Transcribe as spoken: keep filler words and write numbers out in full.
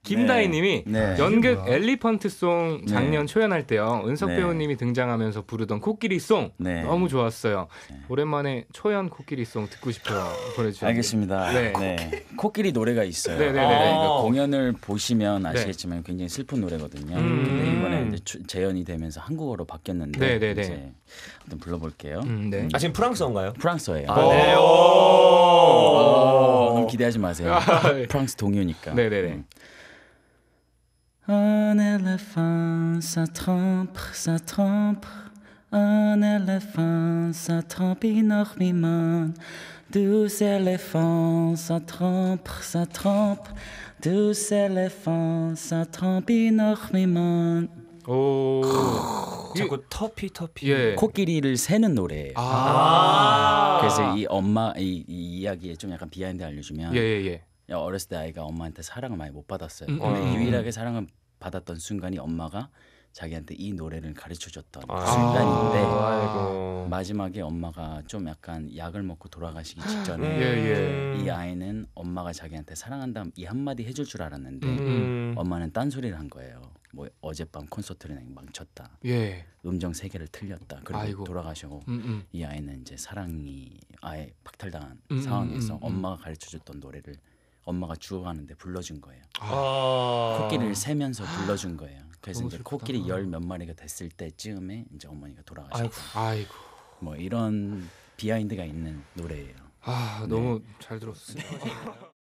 김다희님이 네. 연극 뭐야? 엘리펀트송 작년 네. 초연할 때요. 은석 네. 배우님이 등장하면서 부르던 코끼리송 네. 너무 좋았어요. 네. 오랜만에 초연 코끼리송 듣고 싶어요. 보내주세요. 알겠습니다. 네. 네. 코끼리 노래가 있어요. 네, 네, 네. 그러니까 공연을 보시면 아시겠지만 굉장히 슬픈 노래거든요. 음. 근데 이번에 이제 주- 재연이 되면서 한국어로 바뀌었는데 네, 네, 네. 이제 한번 불러볼게요. 음, 네. 아 지금 프랑스어인가요? 프랑스어예요. 아, 네. 오. 오. 너무 기대하지 마세요. 아, 네. 프랑스 동요니까. 네, 네, 네. 음. Un éléphant, ça trompe, ça trompe. Un éléphant, ça trompe énormément. Deux éléphants, ça trompe, ça trompe. Deux éléphants, ça trompe énormément. 오. 자꾸 터피 터피. 예. 코끼리를 세는 노래예요. 아. 그래서 이 엄마 이, 이 이야기에 좀 약간 비하인드 알려주면 예, 예, 예. 야, 어렸을 때 아이가 엄마한테 사랑을 많이 못 받았어요. 음, 근데 음. 유일하게 사랑을 받았던 순간이 엄마가 자기한테 이 노래를 가르쳐줬던 아. 순간인데 아이고. 마지막에 엄마가 좀 약간 약을 먹고 돌아가시기 음. 직전에 예, 예. 이 아이는 엄마가 자기한테 사랑한다 이 한마디 해줄 줄 알았는데 음, 음. 엄마는 딴소리를 한 거예요. 뭐 어젯밤 콘서트를 망쳤다. 예. 음정 세 개를 틀렸다. 그리고 아이고. 돌아가시고 음, 음. 이 아이는 이제 사랑이 아예 박탈당한 음, 상황에서 음, 음, 음. 엄마가 가르쳐줬던 노래를 엄마가 죽어가는데 불러준 거예요. 아. 코끼리를 세면서 불러준 거예요. 그래서 너무 이제 슬프다. 코끼리 열 몇 마리가 됐을 때쯤에 이제 어머니가 돌아가셨고 아이고. 아이고. 뭐 이런 비하인드가 있는 노래예요. 아, 너무 잘 들었어요.